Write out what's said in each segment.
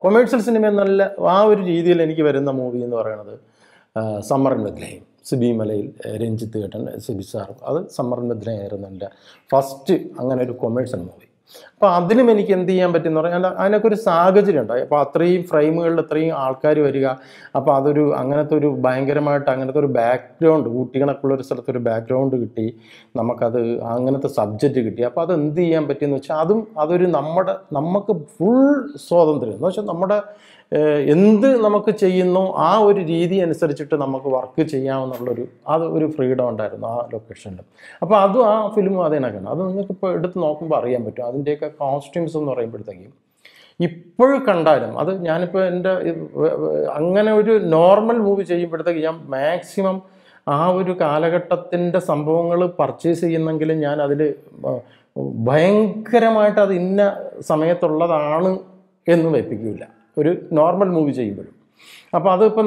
Commercial cinema നല്ല ആ ഒരു രീതിയിൽ എനിക്ക് വരുന്ന മൂവി എന്ന് പറയുന്നത് സമ്മർ ഇൻ ബെത്ലഹേം, സിബി മലയിൽ, രഞ്ജിത്ത് ഏട്ടൻ, സിബി സാർ. അത് സമ്മർ ഇൻ ബെത്ലഹേം ആയിരുന്നു എൻ്റെ ഫസ്റ്റ് അങ്ങനെ ഒരു കൊമേഴ്ഷ്യൽ മൂവി. അപ്പോൾ അതിലും എനിക്ക് എന്ത് ചെയ്യാൻ പറ്റുമെന്ന് പറഞ്ഞാൽ അതിനൊക്കെ ഒരു സാഹചര്യം ഉണ്ടായി. അപ്പോൾ അത്രയും ഫ്രെയിമുകളിൽ അത്രയും ആൾക്കാർ വരിക, അപ്പോൾ അതൊരു അങ്ങനത്തെ ഒരു ഭയങ്കരമായിട്ട് അങ്ങനത്തെ ഒരു ബാക്ക്ഗ്രൗണ്ട്, ഊട്ടികണക്കുള്ളൊരു സ്ഥലത്തൊരു ബാക്ക്ഗ്രൗണ്ട് കിട്ടി, നമുക്കത് അങ്ങനത്തെ സബ്ജക്റ്റ് കിട്ടി. അപ്പോൾ അത് എന്ത് ചെയ്യാൻ പറ്റിയെന്ന് വെച്ചാൽ അതൊരു നമുക്ക് ഫുൾ സ്വാതന്ത്ര്യം എന്ന് വെച്ചാൽ നമ്മുടെ എന്ത് നമുക്ക് ചെയ്യുന്നു ആ ഒരു രീതി അനുസരിച്ചിട്ട് നമുക്ക് വർക്ക് ചെയ്യാമെന്നുള്ളൊരു ഒരു ഫ്രീഡം ഉണ്ടായിരുന്നു ആ ലൊക്കേഷനിൽ. അപ്പോൾ അതും ആ ഫിലിമും അതേനൊക്കെയാണ്. അത് നിങ്ങൾക്ക് ഇപ്പോൾ എടുത്ത് നോക്കുമ്പോൾ അറിയാൻ പറ്റും. അതിൻ്റെയൊക്കെ കോസ്റ്റ്യൂംസ് എന്ന് പറയുമ്പോഴത്തേക്കും ഇപ്പോഴും കണ്ടാലും അത് ഞാനിപ്പോൾ എൻ്റെ അങ്ങനെ ഒരു നോർമൽ മൂവി ചെയ്യുമ്പോഴത്തേക്ക് ഞാൻ മാക്സിമം ആ ഒരു കാലഘട്ടത്തിൻ്റെ സംഭവങ്ങൾ പർച്ചേസ് ചെയ്യുന്നെങ്കിലും ഞാൻ അതിൽ ഭയങ്കരമായിട്ട് അത് ഇന്ന സമയത്തുള്ളതാണ് എന്ന് വെപ്പിക്കില്ല ഒരു നോർമൽ മൂവി ചെയ്യുമ്പോഴും. അപ്പോൾ അതിപ്പം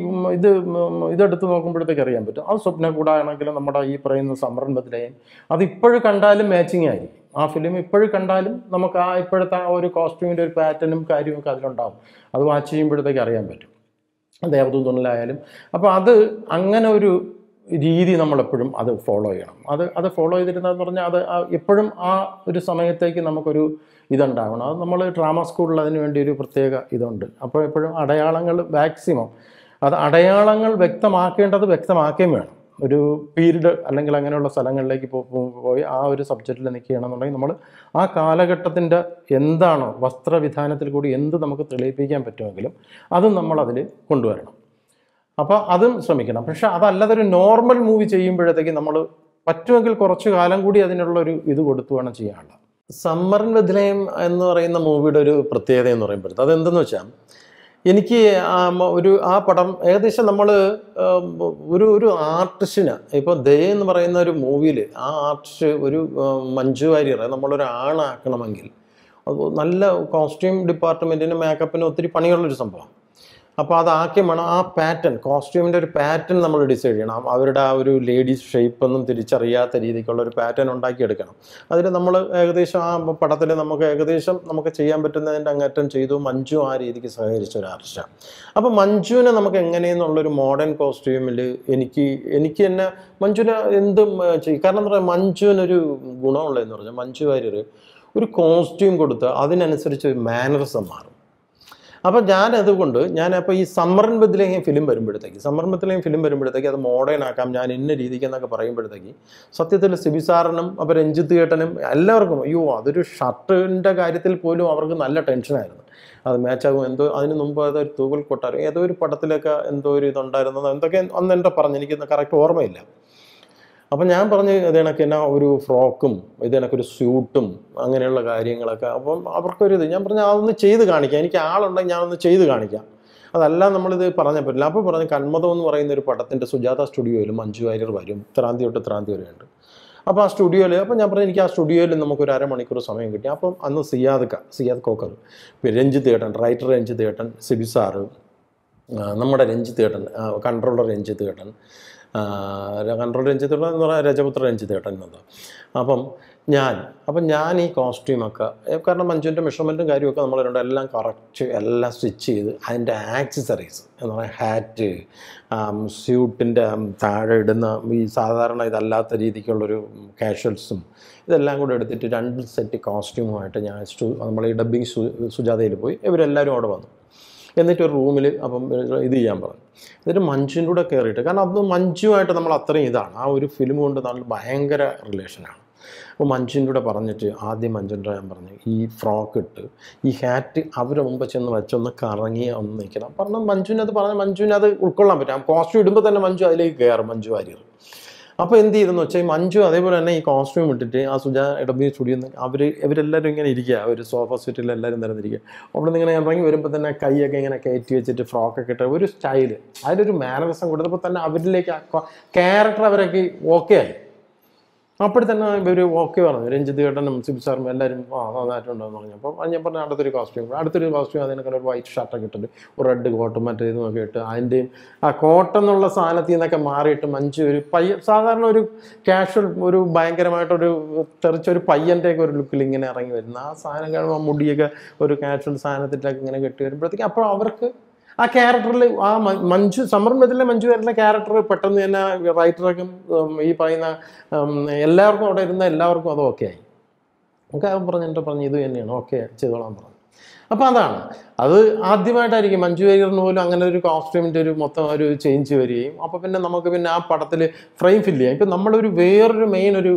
ഇതെടുത്ത് നോക്കുമ്പോഴത്തേക്ക് അറിയാൻ പറ്റും. അത് സ്വപ്ന കൂടാണെങ്കിലും നമ്മുടെ ഈ പറയുന്ന സമ്മർ ഇൻ ബെത്ലഹേം അത് ഇപ്പോഴും കണ്ടാലും മാച്ചിങ് ആയിരിക്കും. ആ ഫിലിം ഇപ്പോഴും കണ്ടാലും നമുക്ക് ആ ഇപ്പോഴത്തെ ആ ഒരു കോസ്റ്റ്യൂമിൻ്റെ ഒരു പാറ്റേണും കാര്യമൊക്കെ അതിലുണ്ടാവും. അത് വാച്ച് ചെയ്യുമ്പോഴത്തേക്ക് അറിയാൻ പറ്റും. ദേവദൂതനിലായാലും. അപ്പോൾ അത് അങ്ങനെ ഒരു രീതി നമ്മളെപ്പോഴും അത് ഫോളോ ചെയ്യണം. അത് ഫോളോ ചെയ്തിരുന്നതെന്ന് പറഞ്ഞാൽ അത് എപ്പോഴും ആ ഒരു സമയത്തേക്ക് നമുക്കൊരു ഇതുണ്ടാവണം. അത് നമ്മൾ ഡ്രാമ സ്കൂളിൽ അതിന് വേണ്ടി ഒരു പ്രത്യേക ഇതുണ്ട്. അപ്പോൾ എപ്പോഴും അടയാളങ്ങൾ മാക്സിമം അടയാളങ്ങൾ വ്യക്തമാക്കുകയും വേണം. ഒരു പീരീഡ് അല്ലെങ്കിൽ അങ്ങനെയുള്ള സ്ഥലങ്ങളിലേക്ക് പോയി ആ ഒരു സബ്ജക്റ്റിൽ നിൽക്കുകയാണെന്നുണ്ടെങ്കിൽ നമ്മൾ ആ കാലഘട്ടത്തിൻ്റെ എന്താണോ വസ്ത്രവിധാനത്തിൽ കൂടി എന്ത് നമുക്ക് തെളിയിപ്പിക്കാൻ പറ്റുമെങ്കിലും അതും നമ്മളതിൽ കൊണ്ടുവരണം. അപ്പോൾ അതും ശ്രമിക്കണം. പക്ഷെ അതല്ലാതെ ഒരു നോർമൽ മൂവി ചെയ്യുമ്പോഴത്തേക്ക് നമ്മൾ പറ്റുമെങ്കിൽ കുറച്ച് കാലം കൂടി അതിനുള്ളൊരു ഇത് കൊടുത്തു വേണം ചെയ്യാനുള്ളത്. സമ്മർ ഇൻ ബെത്ലഹേം എന്ന് പറയുന്ന മൂവിയുടെ ഒരു പ്രത്യേകത എന്ന് പറയുമ്പോഴത്തേക്ക് അതെന്തെന്ന് വെച്ചാൽ എനിക്ക് ആ പടം ഏകദേശം നമ്മൾ ഒരു ആർട്ടിസ്റ്റിന് ഇപ്പോൾ ദേ എന്ന് പറയുന്ന ഒരു മൂവിയിൽ ആ ആർട്ടിസ്റ്റ് ഒരു മഞ്ജു വാര്യരെ നമ്മളൊരു ആണാക്കണമെങ്കിൽ നല്ല കോസ്റ്റ്യൂം ഡിപ്പാർട്ട്മെൻറ്റിന് മേക്കപ്പിന് ഒത്തിരി പണിയുള്ളൊരു സംഭവം. അപ്പോൾ അതാക്കിയും വേണം ആ പാറ്റേൺ, കോസ്റ്റ്യൂമിൻ്റെ ഒരു പാറ്റേൺ നമ്മൾ ഡിസൈഡ് ചെയ്യണം. അവരുടെ ആ ഒരു ലേഡീസ് ഷേപ്പൊന്നും തിരിച്ചറിയാത്ത രീതിക്കുള്ള ഒരു പാറ്റേൺ ഉണ്ടാക്കിയെടുക്കണം. അതിൽ നമ്മൾ ഏകദേശം ആ പടത്തിൽ നമുക്ക് ചെയ്യാൻ പറ്റുന്നതിൻ്റെ അങ്ങേറ്റം ചെയ്തു. മഞ്ജു ആ രീതിക്ക് സഹകരിച്ച ഒരു ആർട്ടിസ്റ്റാണ്. അപ്പോൾ മഞ്ജുവിനെ നമുക്ക് എങ്ങനെയെന്നുള്ളൊരു മോഡേൺ കോസ്റ്റ്യൂമിൽ എനിക്ക് തന്നെ മഞ്ജുവിനെ എന്തും ചെയ്യും. കാരണം എന്താ പറയുക, മഞ്ജുവിനൊരു ഗുണമുള്ളതെന്ന് പറഞ്ഞാൽ മഞ്ജു വാര്യർ ഒരു കോസ്റ്റ്യൂം കൊടുത്ത് അതിനനുസരിച്ച് ഒരു മാനറിസം മാറും. അപ്പോൾ ഞാനപ്പോൾ ഈ സമ്മർ ഇൻ ബെത്ലഹേം ഫിലിം വരുമ്പോഴത്തേക്ക് അത് മോഡേൺ ആക്കാം ഞാൻ ഇന്ന രീതിക്ക് എന്നൊക്കെ പറയുമ്പോഴത്തേക്ക് സത്യത്തിൽ സിബി സാറിനും അപ്പോൾ രഞ്ജിത്ത് ഏട്ടനും എല്ലാവർക്കും അതൊരു ഷർട്ടിൻ്റെ കാര്യത്തിൽ പോലും അവർക്ക് നല്ല ടെൻഷനായിരുന്നു. അത് മാച്ചാകും എന്തോ. അതിന് മുമ്പ് അതൊരു തൂവൽ കൊട്ടാരം ഏതോ ഒരു പടത്തിലൊക്കെ എന്തോ ഒരു ഇതുണ്ടായിരുന്നത് എന്തൊക്കെ അന്ന് എൻ്റെ പറഞ്ഞു, എനിക്ക് കറക്റ്റ് ഓർമ്മയില്ല. അപ്പം ഞാൻ പറഞ്ഞ് ഇതേണക്ക് എന്നാ ഒരു ഫ്രോക്കും ഇതേണക്കൊരു സ്യൂട്ടും അങ്ങനെയുള്ള കാര്യങ്ങളൊക്കെ. അപ്പം അവർക്കൊരിത് ഞാൻ പറഞ്ഞാൽ അതൊന്ന് ചെയ്ത് കാണിക്കാം, എനിക്ക് ആളുണ്ടെങ്കിൽ ഞാനൊന്ന് ചെയ്ത് കാണിക്കാം, അതല്ല നമ്മളിത് പറഞ്ഞ പറ്റില്ല. അപ്പോൾ പറഞ്ഞ് കന്മതം എന്ന് പറയുന്ന ഒരു പടത്തിൻ്റെ സുജാത സ്റ്റുഡിയോയിൽ മഞ്ജു വാര്യർ വരും, ത്രാന്തി വരെയുണ്ട്. അപ്പോൾ ആ സ്റ്റുഡിയോയിൽ അപ്പോൾ ഞാൻ പറഞ്ഞു എനിക്ക് ആ സ്റ്റുഡിയോയിൽ നമുക്കൊരു അരമണിക്കൂർ സമയം കിട്ടി. അപ്പം അന്ന് സിയാദ് കോക്കർ, രഞ്ജിത്ത് ഏട്ടൻ, റൈറ്റർ രഞ്ജിത്ത് ഏട്ടൻ, സിബി സാറ്, നമ്മുടെ രഞ്ജിത്ത് ഏട്ടൻ, കൺട്രോളർ രഞ്ജിത്ത് ഏട്ടൻ എന്ന് പറഞ്ഞാൽ രജപുത്ര രഞ്ജിത്ത് ഏട്ടൻ എന്നത്. അപ്പം ഞാൻ ഈ കോസ്റ്റ്യൂമൊക്കെ കാരണം മഞ്ജുവിൻ്റെ മെഷർമെൻറ്റും കാര്യമൊക്കെ നമ്മളുണ്ട് എല്ലാം കറക്റ്റ് എല്ലാം സ്റ്റിച്ച് ചെയ്ത് അതിൻ്റെ ആക്സസറീസ് എന്ന് പറഞ്ഞാൽ ഹാറ്റ്, സ്യൂട്ടിൻ്റെ താഴെ ഇടുന്ന ഈ സാധാരണ ഇതല്ലാത്ത രീതിക്കുള്ളൊരു കാഷ്വൽസും ഇതെല്ലാം കൂടെ എടുത്തിട്ട് 2 സെറ്റ് കോസ്റ്റ്യൂമുമായിട്ട് ഞാൻ നമ്മൾ ഈ ഡബ്ബിങ് സുജാതയിൽ പോയി ഇവരെല്ലാവരും അവിടെ വന്നു. എന്നിട്ട് ഒരു റൂമിൽ അപ്പം ഇത് ചെയ്യാൻ പറഞ്ഞു. എന്നിട്ട് മഞ്ജുവിൻ്റെ കൂടെ കയറിയിട്ട്, കാരണം അത് മഞ്ജുവായിട്ട് നമ്മൾ അത്രയും ഇതാണ്, ആ ഒരു ഫിലിം കൊണ്ട് നല്ല ഭയങ്കര റിലേഷനാണ്. അപ്പോൾ മഞ്ജുവിൻ്റെ കൂടെ പറഞ്ഞിട്ട് ആദ്യം മഞ്ജുവിൻ്റെ ഞാൻ പറഞ്ഞു ഈ ഫ്രോക്ക് ഇട്ട് ഈ ഹാറ്റ് അവരെ മുമ്പ് ചെന്ന് വെച്ചൊന്ന് കറങ്ങി ഒന്ന് നിൽക്കണം പറഞ്ഞു. മഞ്ജുവിന് അത് ഉൾക്കൊള്ളാൻ പറ്റും. ആ കോസ്റ്റ്യൂം ഇടുമ്പോൾ തന്നെ മഞ്ജു അതിലേക്ക് കയറും, മഞ്ജു വാര്യർ. അപ്പോൾ എന്ത് ചെയ്തെന്ന് വെച്ചാൽ ഈ മഞ്ജു അതേപോലെ തന്നെ ഈ കോസ്റ്റ്യൂം ഇട്ടിട്ട് ആ ഡബ്ല്യു സ്റ്റുഡിയോ ഇവരെല്ലാവരും ഇങ്ങനെ ഇരിക്കുക, ഒരു സോഫ സെറ്റിൽ എല്ലാവരും നിരന്നിരിക്കുക. അവിടെ നിന്ന് ഇങ്ങനെ ഇറങ്ങി വരുമ്പോൾ തന്നെ കൈയൊക്കെ ഇങ്ങനെ കയറ്റി വെച്ചിട്ട് ഫ്രോക്കൊക്കെ ഇട്ട് ഒരു സ്റ്റൈല്, അതിലൊരു മാനറിസം കൊടുത്തപ്പോൾ തന്നെ അവരിലേക്ക് ക്യാരക്ടർ അവരൊക്കെ ഓക്കെ ആയി. അപ്പോൾ തന്നെ ഇവർ ഓക്കെ പറഞ്ഞു, രഞ്ജിത്ത് ചേട്ടനും സിബി സാറും എല്ലാവരും നന്നായിട്ടുണ്ടെന്ന് പറഞ്ഞു. അപ്പോൾ ഞാൻ പറഞ്ഞു അടുത്തൊരു കോസ്റ്റ്യൂം അതിനൊക്കെ ഒരു വൈറ്റ് ഷർട്ടൊക്കെ ഇട്ടിട്ട് ഒരു റെഡ് കോട്ടും മറ്റേ ഇതുമൊക്കെ ഇട്ട് അതിൻ്റെയും ആ കോട്ടെന്നുള്ള സാധനത്തിൽ നിന്നൊക്കെ മാറിയിട്ട് മഞ്ജു ഒരു സാധാരണ ഒരു കാഷ്വൽ ഒരു ഭയങ്കരമായിട്ടൊരു തെറിച്ചൊരു പയ്യൻ്റെയൊക്കെ ഒരു ലുക്കിൽ ഇങ്ങനെ ഇറങ്ങി വരുന്ന ആ സാധനം കാണുമ്പോൾ മുടിയൊക്കെ ഒരു കാഷ്വൽ സാധനത്തിലൊക്കെ ഇങ്ങനെ കെട്ടി വരുമ്പോഴത്തേക്കും അപ്പോൾ അവർക്ക് ആ ക്യാരക്ടറിൽ ആ സമ്മർമ്മത്തിലെ മഞ്ജു വാര്യരുടെ ക്യാരക്ടർ പെട്ടെന്ന് തന്നെ റൈറ്ററൊക്കെ ഈ പറയുന്ന എല്ലാവർക്കും അവിടെ ഇരുന്ന എല്ലാവർക്കും അത് ഓക്കെ ആയി. നമുക്ക് പറഞ്ഞു ഇത് തന്നെയാണ് ഓക്കെ ചെയ്തോളാൻ പറഞ്ഞു. അപ്പോൾ അതാണ് അത് ആദ്യമായിട്ടായിരിക്കും മഞ്ജു വാര്യറിന് പോലും അങ്ങനെ ഒരു കോസ്റ്റ്യൂമിൻ്റെ ഒരു മൊത്തം ഒരു ചേഞ്ച് വരികയും അപ്പോൾ പിന്നെ നമുക്ക് പിന്നെ ആ പടത്തിൽ ഫ്രെയിം ഫില്ല് ചെയ്യാം. ഇപ്പം നമ്മളൊരു വേറൊരു മെയിൻ ഒരു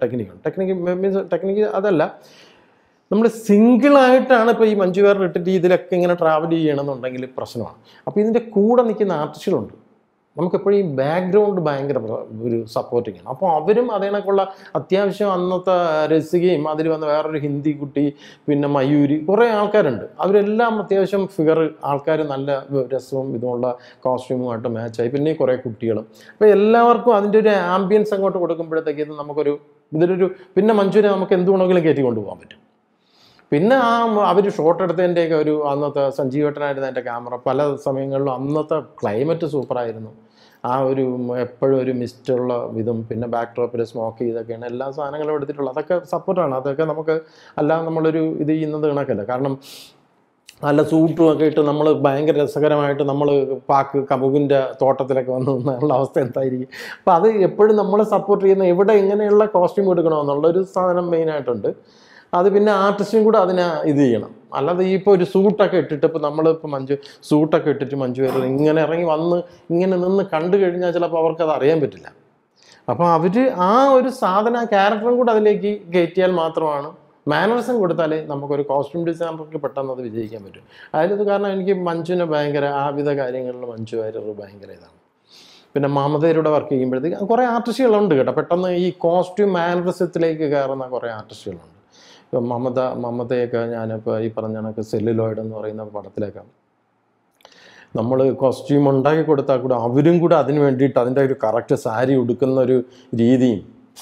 ടെക്നിക്ക് അതല്ല, നമ്മൾ സിംഗിളായിട്ടാണ് ഇപ്പോൾ ഈ മഞ്ജു വാര്യർ ഇട്ടിട്ട് ഇതിലൊക്കെ ഇങ്ങനെ ട്രാവൽ ചെയ്യണമെന്നുണ്ടെങ്കിൽ പ്രശ്നമാണ്. അപ്പോൾ ഇതിൻ്റെ കൂടെ നിൽക്കുന്ന ആർട്ടിസ്റ്റുകളുണ്ട്, നമുക്കെപ്പോഴും ഈ ബാക്ക്ഗ്രൗണ്ട് ഭയങ്കര ഒരു സപ്പോർട്ടിങ് ആണ്. അപ്പോൾ അവരും അതേണക്കുള്ള അത്യാവശ്യം അന്നത്തെ രസികയും അതിൽ വന്ന വേറൊരു ഹിന്ദി കുട്ടി പിന്നെ മയൂരി കുറേ ആൾക്കാരുണ്ട്. അവരെല്ലാം അത്യാവശ്യം ഫിഗർ ആൾക്കാർ നല്ല രസവും ഇതുമുള്ള കോസ്റ്റ്യൂമുമായിട്ട് മാച്ചായി. പിന്നെ കുറേ കുട്ടികളും. അപ്പോൾ എല്ലാവർക്കും അതിൻ്റെ ഒരു ആംബിയൻസ് അങ്ങോട്ട് കൊടുക്കുമ്പോഴത്തേക്ക് ഇത് നമുക്കൊരു ഇതിലൊരു പിന്നെ മഞ്ജുവിനെ നമുക്ക് എന്ത് വേണമെങ്കിലും കയറ്റി കൊണ്ടുപോകാൻ പറ്റും. പിന്നെ അവർ ഷോട്ട് എടുത്തതിൻ്റെയൊക്കെ ഒരു അന്നത്തെ സഞ്ജീവേട്ടനായിരുന്നു എൻ്റെ ക്യാമറ. പല സമയങ്ങളിലും അന്നത്തെ ക്ലൈമറ്റ് സൂപ്പറായിരുന്നു. ആ ഒരു എപ്പോഴും ഒരു മിസ്റ്റുള്ള ഇതും പിന്നെ ബാക്ക് ഡ്രോപ്പിൽ സ്മോക്ക് ചെയ്തൊക്കെയാണ് എല്ലാ സാധനങ്ങളും എടുത്തിട്ടുള്ളത്. അതൊക്കെ സപ്പോർട്ടാണ്. അതൊക്കെ നമുക്ക് അല്ലാതെ നമ്മളൊരു ഇത് ചെയ്യുന്നത് കണക്കല്ല. കാരണം നല്ല സൂട്ടും ഒക്കെ ഇട്ട് നമ്മൾ ഭയങ്കര രസകരമായിട്ട് നമ്മൾ കമുകിൻ്റെ തോട്ടത്തിലൊക്കെ വന്ന് നിന്നുള്ള അവസ്ഥ എന്തായിരിക്കും. അപ്പോൾ അത് എപ്പോഴും നമ്മളെ സപ്പോർട്ട് ചെയ്യുന്ന എവിടെ എങ്ങനെയുള്ള കോസ്റ്റ്യൂം എടുക്കണമെന്നുള്ളൊരു സാധനം മെയിനായിട്ടുണ്ട്. അത് പിന്നെ ആർട്ടിസ്റ്റും കൂടെ അതിനെ ഇത് ചെയ്യണം. അല്ലാതെ ഈ ഇപ്പോൾ ഒരു സൂട്ടൊക്കെ ഇട്ടിട്ട് ഇപ്പോൾ നമ്മളിപ്പോൾ സൂട്ടൊക്കെ ഇട്ടിട്ട് മഞ്ജു വാര്യർ ഇങ്ങനെ ഇറങ്ങി വന്ന് ഇങ്ങനെ നിന്ന് കണ്ടു കഴിഞ്ഞാൽ ചിലപ്പോൾ അവർക്കത് അറിയാൻ പറ്റില്ല. അപ്പോൾ അവർ ആ ഒരു സാധനം ക്യാരക്ടറും കൂടെ അതിലേക്ക് കയറ്റിയാൽ മാത്രമാണ്, മാനറിസം കൊടുത്താലേ നമുക്കൊരു കോസ്റ്റ്യൂം ഡിസൈനർക്ക് പെട്ടെന്ന് അത് വിജയിക്കാൻ പറ്റും. അതിലത് കാരണം എനിക്ക് മഞ്ജുവിനെ ഭയങ്കര ആവിധ കാര്യങ്ങളിൽ മഞ്ജു വാര്യർ ഭയങ്കര ഇതാണ്. പിന്നെ മമതയുടെ വർക്ക് ചെയ്യുമ്പോഴത്തേക്ക് കുറേ ആർട്ടിസ്റ്റുകളുണ്ട് കേട്ടോ. പെട്ടെന്ന് ഈ കോസ്റ്റ്യൂം മാനറിസത്തിലേക്ക് കയറുന്ന കുറേ ആർട്ടിസ്റ്റുകളുണ്ട്. ഇപ്പം മമതയൊക്കെ ഞാനിപ്പോൾ ഈ പറഞ്ഞ കണക്ക് സെല്ലുലോയിഡ് എന്ന് പറയുന്ന പടത്തിലേക്ക് നമ്മൾ കോസ്റ്റ്യൂം ഉണ്ടാക്കി കൊടുത്താൽ കൂടെ അവരും കൂടെ അതിന് വേണ്ടിയിട്ട് അതിൻ്റെ ഒരു കറക്റ്റ് സാരി ഉടുക്കുന്ന ഒരു രീതിയും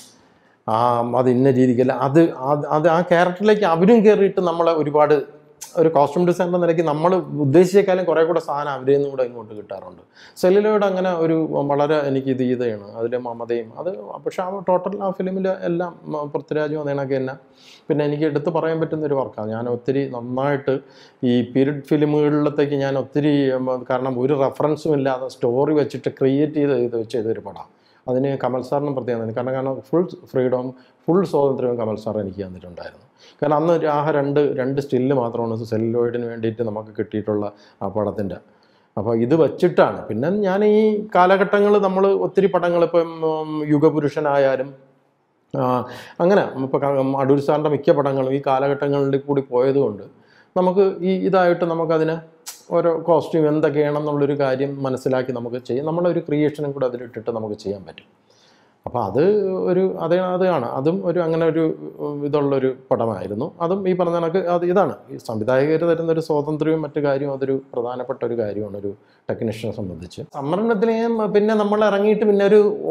അത് ഇന്ന രീതിക്കല്ല അത് ആ ക്യാരക്ടറിലേക്ക് അവരും കയറിയിട്ട് നമ്മളെ ഒരുപാട് ഒരു കോസ്റ്റ്യൂം ഡിസൈനർ നിലയ്ക്ക് നമ്മൾ ഉദ്ദേശിച്ചേക്കാളും കുറേ കൂടെ സാധനം അവരിൽ നിന്നും കൂടെ ഇങ്ങോട്ട് കിട്ടാറുണ്ട്. സെല്ലുലോയിഡ് അങ്ങനെ ഒരു വളരെ എനിക്ക് ഇത് ചെയ്തതാണ് അതിലെ മമതയും അത്. പക്ഷെ ആ ടോട്ടൽ ആ ഫിലിമിൽ എല്ലാം പൃഥ്വിരാജും അതേണൊക്കെ തന്നെ. പിന്നെ എനിക്ക് എടുത്ത് പറയാൻ പറ്റുന്നൊരു വർക്കാണ്. ഞാൻ ഒത്തിരി നന്നായിട്ട് ഈ പീരിയഡ് ഫിലിമുകളിലത്തേക്ക് ഞാൻ ഒത്തിരി കാരണം ഒരു റെഫറൻസും ഇല്ലാതെ സ്റ്റോറി വെച്ചിട്ട് ക്രിയേറ്റ് ചെയ്തൊരു പടമാണ്. അതിന് കമൽ സാറിനും പ്രത്യേകം കാരണം ഫുൾ ഫ്രീഡവും ഫുൾ സ്വാതന്ത്ര്യവും കമൽ സാർ എനിക്ക് തന്നിട്ടുണ്ടായിരുന്നു. കാരണം അന്ന് രണ്ട് സ്റ്റില്ല് മാത്രമാണ് സെല്ലുലോയിഡിന് വേണ്ടിയിട്ട് നമുക്ക് കിട്ടിയിട്ടുള്ള ആ പടത്തിൻ്റെ. അപ്പോൾ ഇത് വച്ചിട്ടാണ് പിന്നെ ഞാൻ ഈ കാലഘട്ടങ്ങൾ നമ്മൾ ഒത്തിരി പടങ്ങൾ ഇപ്പം യുഗപുരുഷനായാലും അങ്ങനെ ഇപ്പം അടൂർ സാറിൻ്റെ മിക്ക പടങ്ങളും ഈ കാലഘട്ടങ്ങളിൽ കൂടി പോയതുകൊണ്ട് നമുക്ക് ഇതായിട്ട് നമുക്കതിന് ഓരോ കോസ്റ്റ്യൂം എന്തൊക്കെയാണെന്നുള്ളൊരു കാര്യം മനസ്സിലാക്കി നമുക്ക് ചെയ്യാം. നമ്മളൊരു ക്രിയേഷനും കൂടെ അതിലിട്ടിട്ട് നമുക്ക് ചെയ്യാൻ പറ്റും. അപ്പോൾ അത് അതാണ് അതും അങ്ങനെ ഒരു ഇതുള്ളൊരു പടമായിരുന്നു. അതും ഈ പറഞ്ഞ കണക്ക് ഇതാണ് ഈ സംവിധായകർ തരുന്നൊരു സ്വാതന്ത്ര്യവും മറ്റു കാര്യവും അതൊരു പ്രധാനപ്പെട്ട ഒരു കാര്യമാണ് ഒരു ടെക്നീഷ്യനെ സംബന്ധിച്ച്. സംവരണത്തിന് പിന്നെ നമ്മൾ ഇറങ്ങിയിട്ട് പിന്നെ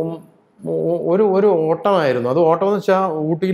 ഒരു ഓട്ടമായിരുന്നു. അത് ഓട്ടം എന്ന് വെച്ചാൽ ഊട്ടിയിൽ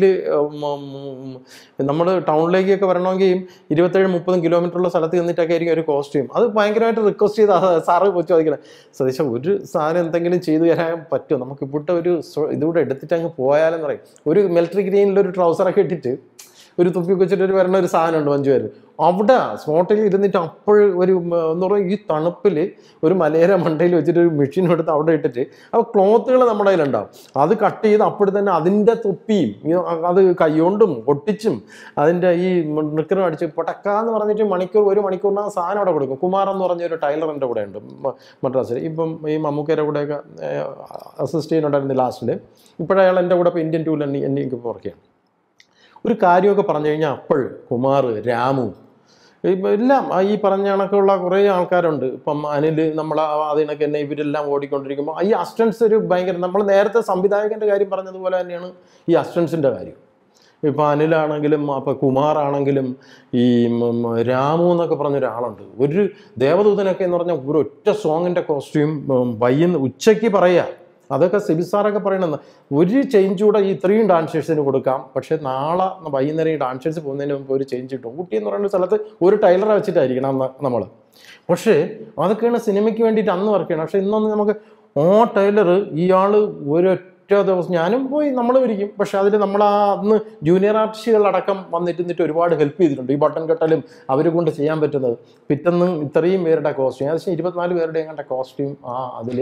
നമ്മൾ ടൗണിലേക്കൊക്കെ വരണമെങ്കിൽ 27-30 കിലോമീറ്ററുള്ള സ്ഥലത്ത് നിന്നിട്ടൊക്കെ ആയിരിക്കും ഒരു കോസ്റ്റ്യൂം. അത് ഭയങ്കരമായിട്ട് റിക്വസ്റ്റ് ചെയ്ത് സാറ് ചോദിക്കണം, സതീശ ഒരു സാധനം എന്തെങ്കിലും ചെയ്തു തരാൻ പറ്റുമോ, നമുക്ക് ഇപ്പോഴത്തെ ഒരു ഇതുകൂടെ എടുത്തിട്ട് അങ്ങ് പോയാലെന്ന് പറയും. ഒരു മിലിറ്ററി ഗ്രീനിലൊരു ട്രൗസറൊക്കെ ഇട്ടിട്ട് ഒരു തുപ്പി വെച്ചിട്ട് വരുന്ന ഒരു സാധനമുണ്ട് മഞ്ജു വാര്യർ. അവിടെ സ്പോട്ടിൽ ഇരുന്നിട്ട് ഒരു എന്ന് പറയുക ഈ തണുപ്പിൽ ഒരു മലയേര മണ്ടയിൽ വെച്ചിട്ട് ഒരു മെഷീൻ എടുത്ത് അവിടെ ഇട്ടിട്ട് അപ്പോൾ ക്ലോത്തുകൾ നമ്മുടെ കയ്യിലുണ്ടാവും. അത് കട്ട് ചെയ്ത് അപ്പോൾ തന്നെ അതിൻ്റെ തൊപ്പിയും അത് കൈകൊണ്ടും ഒട്ടിച്ചും അതിൻ്റെ ഈ നിക്കറും അടിച്ച് പൊട്ടക്കാന്ന് പറഞ്ഞിട്ട് ഒരു മണിക്കൂറിനകം സാധനം അവിടെ കൊടുക്കും. കുമാർ എന്ന് പറഞ്ഞൊരു ടൈലറിൻ്റെ കൂടെ ഉണ്ട് മദ്രാസിൽ. ഇപ്പം ഈ മമ്മൂക്കയുടെ കൂടെയൊക്കെ അസിസ്റ്റ് ചെയ്യുന്നുണ്ടായിരുന്നു ലാസ്റ്റിൽ. ഇപ്പോഴയാൾ എൻ്റെ കൂടെ ഇപ്പോൾ ഇന്ത്യൻ ടൂൽ എനിക്ക് പുറക്കെയാണ്. ഒരു കാര്യമൊക്കെ പറഞ്ഞു കഴിഞ്ഞാൽ അപ്പോൾ കുമാർ, രാമു എല്ലാം ഈ പറഞ്ഞ കണക്കുള്ള കുറേ ആൾക്കാരുണ്ട്. ഇപ്പം അനിൽ നമ്മൾ അതിനൊക്കെ തന്നെ ഇവരെല്ലാം ഓടിക്കൊണ്ടിരിക്കുമ്പോൾ ഈ അസിസ്റ്റൻസ് ഒരു ഭയങ്കര നമ്മൾ നേരത്തെ സംവിധായകൻ്റെ കാര്യം പറഞ്ഞതുപോലെ തന്നെയാണ് ഈ അസിസ്റ്റൻസിൻ്റെ കാര്യം. ഇപ്പം അനിലാണെങ്കിലും അപ്പോൾ കുമാറാണെങ്കിലും ഈ രാമു എന്നൊക്കെ പറഞ്ഞൊരാളുണ്ട്. ഒരു ദേവദൂതനൊക്കെ എന്ന് പറഞ്ഞാൽ ഒരു ഒറ്റ സോങ്ങിൻ്റെ കോസ്റ്റ്യൂം ഉച്ചയ്ക്ക് പറയുക അതൊക്കെ സിബിസാറൊക്കെ പറയണമെന്ന് ഒരു ചേഞ്ച് കൂടെ ഈ ഇത്രയും ഡാൻസേഴ്സിന് കൊടുക്കാം, പക്ഷേ നാളെ വൈകുന്നേരം ഈ ഡാൻസേഴ്സ് പോകുന്നതിന് മുമ്പ് ഒരു ചേഞ്ച് കിട്ടും. ഊട്ടി എന്ന് പറയുന്ന സ്ഥലത്ത് ഒരു ടൈലറെ വെച്ചിട്ടായിരിക്കണം നമ്മൾ. പക്ഷേ അതൊക്കെയാണ് സിനിമയ്ക്ക് വേണ്ടിയിട്ട് അന്ന് വർക്ക് ചെയ്യണം. പക്ഷേ ഇന്നൊന്ന് നമുക്ക് ടൈലർ ഇയാൾ ഒരൊറ്റ ദിവസം ഞാനും പോയി നമ്മൾ ഇരിക്കും. പക്ഷെ അതിൽ നമ്മൾ അന്ന് ജൂനിയർ ആർട്ടിസ്റ്റുകളടക്കം വന്നിട്ട് ഒരുപാട് ഹെൽപ്പ് ചെയ്തിട്ടുണ്ട്. ഈ ബട്ടൺ കെട്ടലും അവർ കൊണ്ട് ചെയ്യാൻ പറ്റുന്നത്. പിറ്റന്ന് ഇത്രയും പേരുടെ കോസ്റ്റ്യൂം, ഏകദേശം 24 പേരുടെ എങ്ങാണ്ട കോസ്റ്റ്യൂം അതിൽ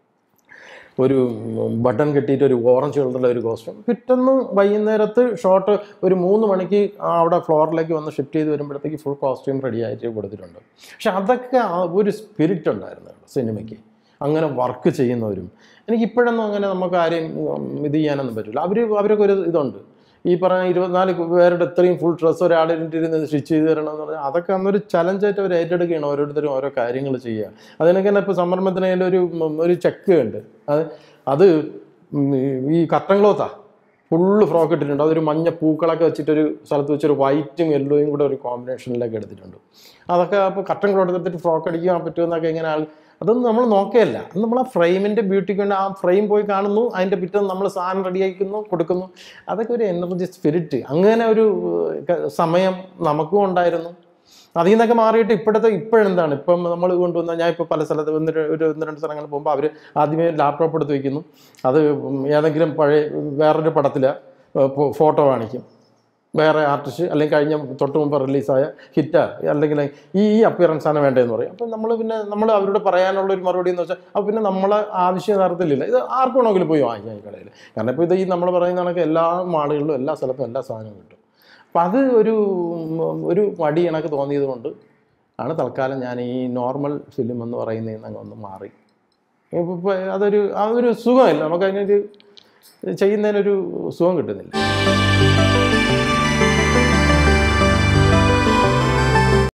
ഒരു ബട്ടൺ കെട്ടിയിട്ട് ഒരു ഓറഞ്ച് കളറുള്ള ഒരു കോസ്റ്റ്യൂം. പിറ്റന്ന് വൈകുന്നേരത്ത് ഷോട്ട് ഒരു 3 മണിക്ക് അവിടെ ഫ്ലോറിലേക്ക് വന്ന് ഷിഫ്റ്റ് ചെയ്ത് വരുമ്പോഴത്തേക്ക് ഫുൾ കോസ്റ്റ്യൂം റെഡി ആയിട്ട് കൊടുത്തിട്ടുണ്ട്. പക്ഷെ അതൊക്കെ ഒരു സ്പിരിറ്റ് ഉണ്ടായിരുന്നു സിനിമയ്ക്ക്, അങ്ങനെ വർക്ക് ചെയ്യുന്നവരും. എനിക്കിപ്പോഴൊന്നും അങ്ങനെ നമുക്ക് ആരെയും ഇത് ചെയ്യാനൊന്നും പറ്റില്ല. അവരൊക്കെ ഒരു ഇതുണ്ട്. ഈ പറഞ്ഞ 24 പേരുടെ ഇത്രയും ഫുൾ ഡ്രസ്സ് ഒരാളിരുന്ന് സ്റ്റിച്ച് ചെയ്ത് തരണമെന്ന് പറഞ്ഞാൽ അതൊക്കെ അന്നൊരു ചലഞ്ചായിട്ട് അവർ ഏറ്റെടുക്കുകയാണ്. ഓരോരുത്തരും ഓരോ കാര്യങ്ങൾ ചെയ്യുക. അതിനൊക്കെ തന്നെ ഇപ്പോൾ സംരംഭത്തിന് ഒരു ചെക്ക് ഉണ്ട്. അത് ഈ കട്ടൻ ക്ലോത്താണ്, ഫുള്ള് ഫ്രോക്ക് ഇട്ടിട്ടുണ്ട്. അതൊരു മഞ്ഞ പൂക്കളൊക്കെ വെച്ചിട്ടൊരു സ്ഥലത്ത് വെച്ചൊരു വൈറ്റും യെല്ലോയും കൂടെ ഒരു കോമ്പിനേഷനിലൊക്കെ എടുത്തിട്ടുണ്ട്. അതൊക്കെ അപ്പോൾ കട്ടൻ ക്ലോത്ത് എടുത്തിട്ട് ഫ്രോക്ക് അടിക്കാൻ പറ്റുമെന്നൊക്കെ ഇങ്ങനെ അതൊന്നും നമ്മൾ നോക്കുകയല്ല. അത് നമ്മൾ ആ ഫ്രെയിമിൻ്റെ ബ്യൂട്ടിക്ക് വേണ്ടി ആ ഫ്രെയിം പോയി കാണുന്നു, അതിൻ്റെ പിറ്റേന്ന് നമ്മൾ സാധനം റെഡിയാക്കുന്നു, കൊടുക്കുന്നു. അതൊക്കെ ഒരു എനർജി സ്പിരിറ്റ്. അങ്ങനെ ഒരു സമയം നമുക്കും ഉണ്ടായിരുന്നു. അതിൽ നിന്നൊക്കെ മാറിയിട്ട് ഇപ്പോഴെന്താണ്, ഇപ്പം നമ്മൾ കൊണ്ടുവന്ന ഞാൻ ഇപ്പോൾ പല സ്ഥലത്ത് ഒന്ന് 2 സ്ഥലങ്ങളിൽ പോകുമ്പോൾ അവർ ആദ്യമേ ലാപ്ടോപ്പ് എടുത്ത് വയ്ക്കുന്നു. അത് ഏതെങ്കിലും വേറൊരു പടത്തിൽ ഫോട്ടോ കാണിക്കും, വേറെ ആർട്ടിസ്റ്റ് അല്ലെങ്കിൽ കഴിഞ്ഞ തൊട്ട് മുമ്പ് റിലീസായ ഹിറ്റാ അല്ലെങ്കിൽ ഈ അപ്പിയറൻസ് ആണ് വേണ്ടതെന്ന് പറയും. അപ്പം നമ്മൾ അവരോട് പറയാനുള്ള ഒരു മറുപടി എന്ന് വെച്ചാൽ അപ്പോൾ പിന്നെ നമ്മളെ ആവശ്യം യഥാർത്ഥത്തിലില്ല. ഇത് ആർക്കും വേണമെങ്കിലും പോയി വാങ്ങിക്കാം ഈ കടയിൽ. കാരണം ഇപ്പോൾ ഈ നമ്മൾ പറയുന്ന കണക്ക് എല്ലാ മാളുകളിലും എല്ലാ സ്ഥലത്തും എല്ലാ സാധനവും കിട്ടും. അപ്പം അത് ഒരു മടി എനിക്ക് തോന്നിയത് കൊണ്ട് ആണ് തൽക്കാലം ഞാൻ ഈ നോർമൽ ഫിലിം എന്ന് പറയുന്നതിൽ നിന്ന് ഒന്ന് മാറി. ഇപ്പോൾ അതൊരു സുഖമില്ല, നമുക്ക് അതിനൊരു ചെയ്യുന്നതിനൊരു സുഖം കിട്ടുന്നില്ല.